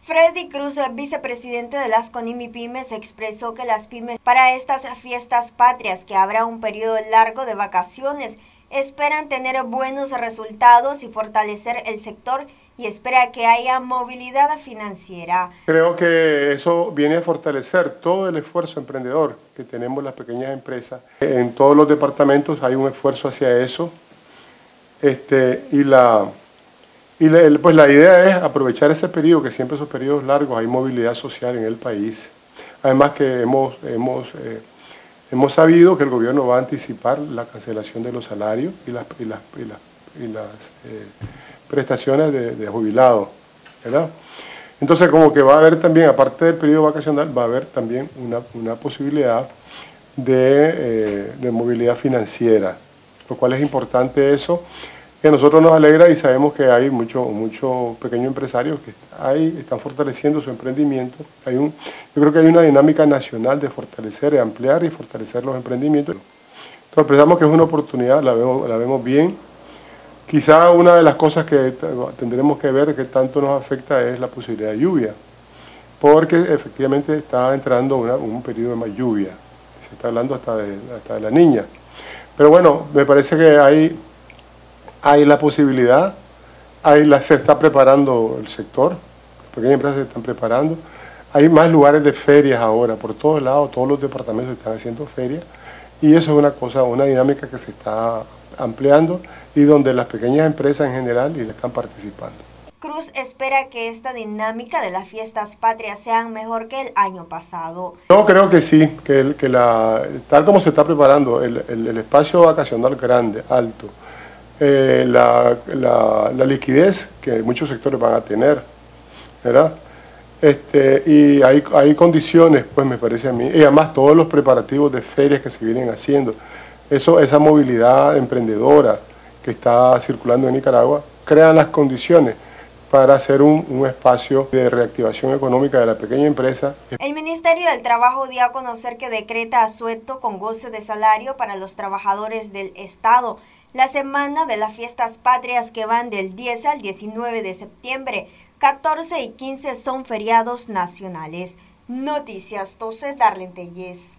Freddy Cruz, vicepresidente de las CONIMIPYMES, expresó que las pymes para estas fiestas patrias, que habrá un periodo largo de vacaciones, esperan tener buenos resultados y fortalecer el sector y espera que haya movilidad financiera. Creo que eso viene a fortalecer todo el esfuerzo emprendedor que tenemos las pequeñas empresas. En todos los departamentos hay un esfuerzo hacia eso pues la idea es aprovechar ese periodo, que siempre esos periodos largos hay movilidad social en el país. Además que hemos sabido que el gobierno va a anticipar la cancelación de los salarios y las prestaciones de jubilados, ¿verdad? Entonces como que va a haber también, aparte del periodo vacacional, va a haber también una posibilidad de movilidad financiera, lo cual es importante eso, que a nosotros nos alegra y sabemos que hay muchos pequeños empresarios que están fortaleciendo su emprendimiento. Yo creo que hay una dinámica nacional de fortalecer, de ampliar y fortalecer los emprendimientos. Entonces pensamos que es una oportunidad, la vemos bien. Quizá una de las cosas que tendremos que ver que tanto nos afecta es la posibilidad de lluvia, porque efectivamente está entrando un periodo de más lluvia. Se está hablando hasta de la Niña. Pero bueno, me parece que hay la posibilidad, se está preparando el sector, las pequeñas empresas se están preparando. Hay más lugares de ferias ahora, por todos lados, todos los departamentos están haciendo ferias, y eso es una dinámica que se está ampliando y donde las pequeñas empresas en general están participando. Cruz espera que esta dinámica de las fiestas patrias sean mejor que el año pasado. Yo creo que sí, tal como se está preparando el espacio vacacional grande, alto, la liquidez que muchos sectores van a tener, ¿verdad? Y hay condiciones, pues me parece a mí, y además todos los preparativos de ferias que se vienen haciendo, esa movilidad emprendedora que está circulando en Nicaragua, crean las condiciones para hacer un espacio de reactivación económica de la pequeña empresa. El Ministerio del Trabajo dio a conocer que decreta asueto con goce de salario para los trabajadores del Estado la semana de las fiestas patrias, que van del 10 al 19 de septiembre. 14 y 15 son feriados nacionales. Noticias 12, Darlene Telles.